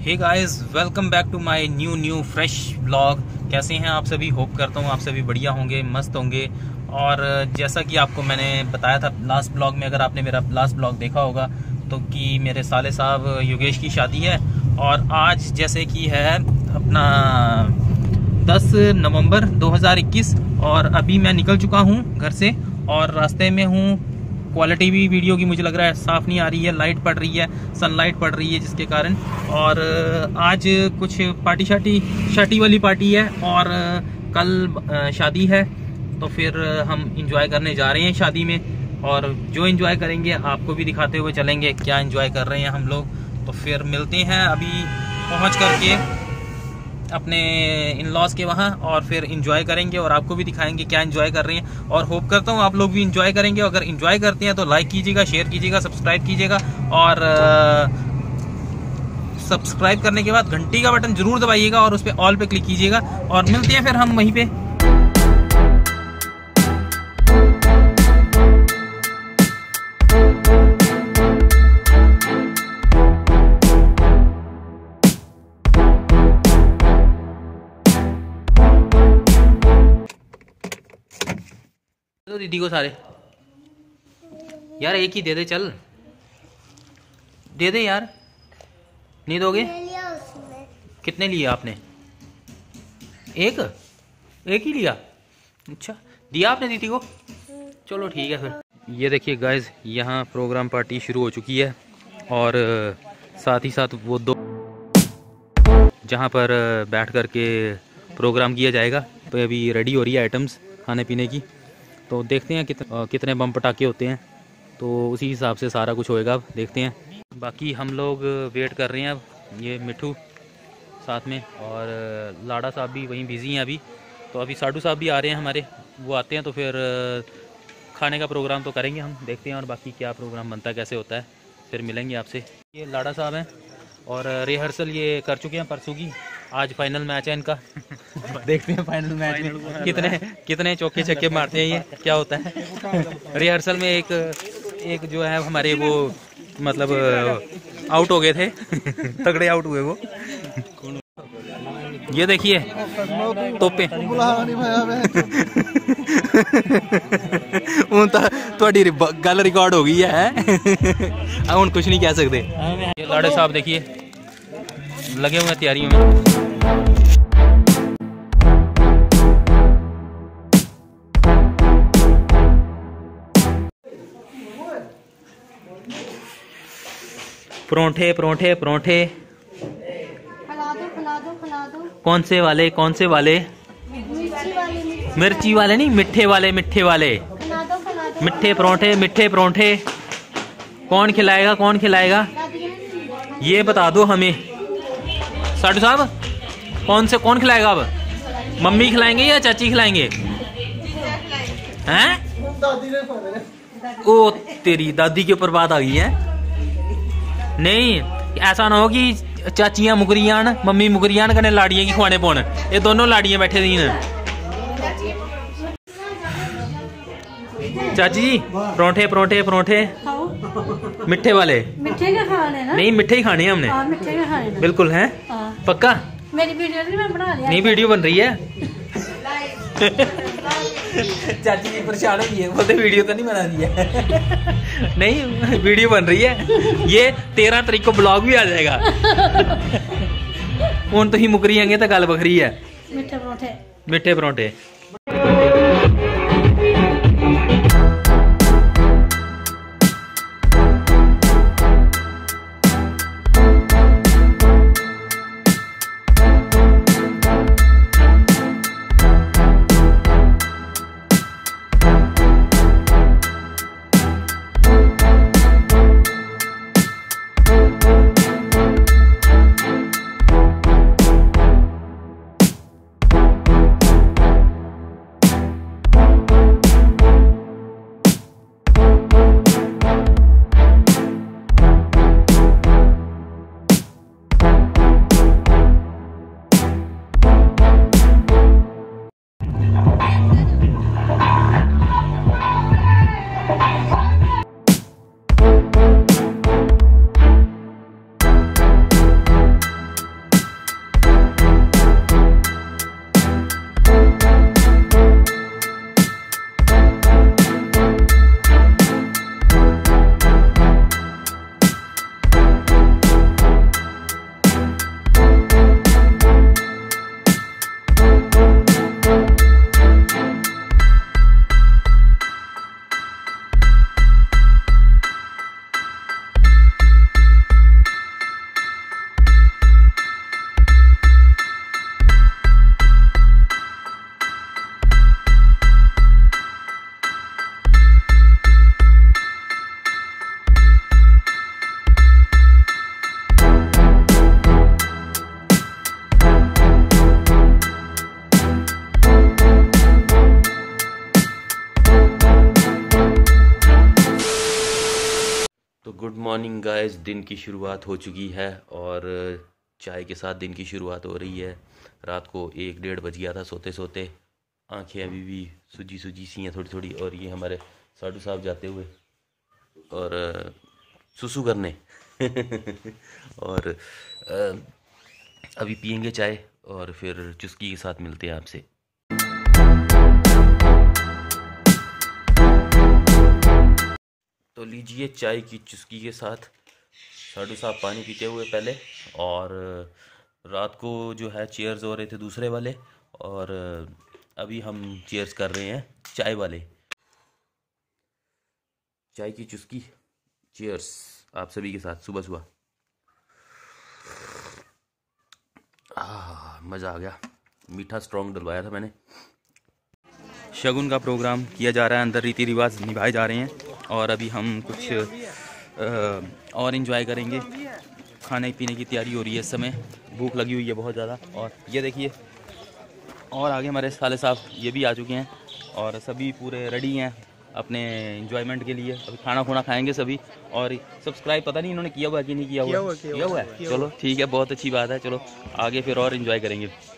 Hey guys, welcome back to my new fresh blog. कैसे हैं आप सभी? होप करता हूँ आप सभी बढ़िया होंगे, मस्त होंगे। और जैसा कि आपको मैंने बताया था लास्ट ब्लॉग में, अगर आपने मेरा लास्ट ब्लॉग देखा होगा तो कि मेरे साले साहब योगेश की शादी है। और आज जैसे कि है अपना 10 नवंबर 2021 और अभी मैं निकल चुका हूँ घर से और रास्ते में हूँ। क्वालिटी भी वीडियो की मुझे लग रहा है साफ़ नहीं आ रही है, लाइट पड़ रही है, सनलाइट पड़ रही है जिसके कारण। और आज कुछ शादी वाली पार्टी है और कल शादी है, तो फिर हम इंजॉय करने जा रहे हैं शादी में। और जो इंजॉय करेंगे आपको भी दिखाते हुए चलेंगे क्या इंजॉय कर रहे हैं हम लोग। तो फिर मिलते हैं अभी पहुँच करके अपने इन लॉज के वहाँ, और फिर इंजॉय करेंगे और आपको भी दिखाएंगे क्या इंजॉय कर रहे हैं। और होप करता हूँ आप लोग भी इंजॉय करेंगे। अगर इंजॉय करते हैं तो लाइक कीजिएगा, शेयर कीजिएगा, सब्सक्राइब कीजिएगा। और सब्सक्राइब करने के बाद घंटी का बटन जरूर दबाइएगा और उस पर ऑल पे क्लिक कीजिएगा। और मिलते हैं फिर हम वहीं पे। तो दीदी को सारे यार एक ही दे दे, चल दे दे यार। नहीं दोगे? कितने लिए आपने? एक ही लिया? अच्छा, दिया आपने दीदी को? चलो ठीक है फिर। ये देखिए गाइज, यहाँ प्रोग्राम पार्टी शुरू हो चुकी है और साथ ही साथ वो दो जहाँ पर बैठ कर के प्रोग्राम किया जाएगा तो अभी रेडी हो रही है आइटम्स खाने पीने की। तो देखते हैं कितने बम पटाखे होते हैं, तो उसी हिसाब से सारा कुछ होएगा। अब देखते हैं। बाकी हम लोग वेट कर रहे हैं। अब ये मिठू साथ में और लाड़ा साहब भी वहीं बिज़ी हैं अभी। तो अभी साडू साहब भी आ रहे हैं हमारे, वो आते हैं तो फिर खाने का प्रोग्राम तो करेंगे हम। देखते हैं और बाकी क्या प्रोग्राम बनता है, कैसे होता है, फिर मिलेंगे आपसे। ये लाड़ा साहब हैं और रिहर्सल ये कर चुके हैं परसों की। आज फाइनल मैच है इनका। देखते हैं फाइनल मैच में कितने चौके छक्के मारते हैं, ये क्या होता है। रिहर्सल में एक जो है हमारे वो मतलब आउट हो गए थे। तगड़े आउट हुए वो। ये देखिए तोपे थोड़ी गल रिकॉर्ड हो गई है। हम कुछ नहीं कह सकते। ये लाड़े साहब देखिए लगे हुए हैं तैयारियों में। परोंठे परोंठे परोंठे। खिला दो। कौन से वाले? मिर्ची वाले नहीं, मिठे वाले। खिला दो। मिठे परोंठे। कौन खिलाएगा? ये बता दो हमें साडू साहब, कौन खिलाएगा? अब मम्मी खिलाएंगे या चाची खिलाएंगे? हैं? ओ तेरी दादी के ऊपर बात आ गई है। नहीं, ऐसा ना हो कि चाचियां मुकरियान, मम्मी मुकरियान कने लाड़ियां की खुआने पौन। ये दोनों लाड़ियां बैठे दी न। चाची जी परोंठे मिठे वाले। मिठे का खाने ना? नहीं, मिठे ही खाने हैं हमने। मिठे का खाने बिल्कुल है। पक्का? मेरी वीडियो नहीं मैं बना लिया। नहीं, वीडियो बन रही है। चाची जी परेशान हुई है, बोलते वीडियो तो नहीं बना रही है। नहीं, वीडियो बन रही है। ये 13 तारीख को ब्लॉग भी आ जाएगा। उन तो ही मुकरी आएंगे तो गल बखरी है। मिठे परोंठे। मॉर्निंग गाइस, दिन की शुरुआत हो चुकी है और चाय के साथ दिन की शुरुआत हो रही है। रात को 1-1:30 बज गया था सोते सोते। आंखें अभी भी सूजी सूजी सी हैं थोड़ी थोड़ी। और ये हमारे साधु साहब जाते हुए और सुसु करने और अभी पियेंगे चाय और फिर चुस्की के साथ मिलते हैं आपसे। तो लीजिए चाय की चुस्की के साथ साधु साहब पानी पीते हुए पहले, और रात को जो है चेयर्स हो रहे थे दूसरे वाले, और अभी हम चेयर्स कर रहे हैं चाय वाले। चाय की चुस्की, चेयर्स आप सभी के साथ सुबह सुबह। मज़ा आ गया। मीठा स्ट्रॉन्ग डलवाया था मैंने। शगुन का प्रोग्राम किया जा रहा है, अंदर रीति रिवाज निभाए जा रहे हैं और अभी हम कुछ और इन्जॉय करेंगे। खाने पीने की तैयारी हो रही है इस समय, भूख लगी हुई है बहुत ज़्यादा। और ये देखिए, और आगे हमारे साले साहब ये भी आ चुके हैं और सभी पूरे रेडी हैं अपने एंजॉयमेंट के लिए। अभी खाना खुना खाएंगे सभी। और सब्सक्राइब पता नहीं इन्होंने किया हुआ कि नहीं किया हुआ है। चलो ठीक है, बहुत अच्छी बात है। चलो आगे फिर और एंजॉय करेंगे।